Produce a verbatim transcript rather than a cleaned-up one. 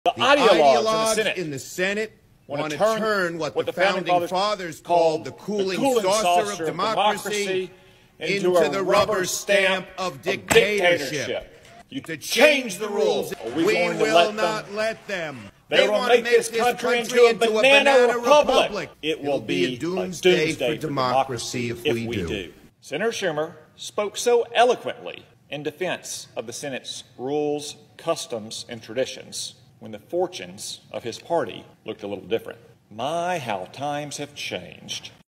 The, The ideologues, ideologues in the Senate, in the Senate want want to to turn, turn what, what the founding fathers, fathers called the cooling, the cooling saucer, saucer of democracy, into, into a the rubber rubber stamp of of dictatorship. dictatorship. You To change the rules. Are we, we going to will let not them? let them. They, They will want to make this country, country into a banana, banana republic. republic. It will be a doomsday, a doomsday for democracy if, if we, we do. do. Senator Schumer spoke so eloquently in defense of the Senate's rules, customs, and traditions when the fortunes of his party looked a little different. My, how times have changed.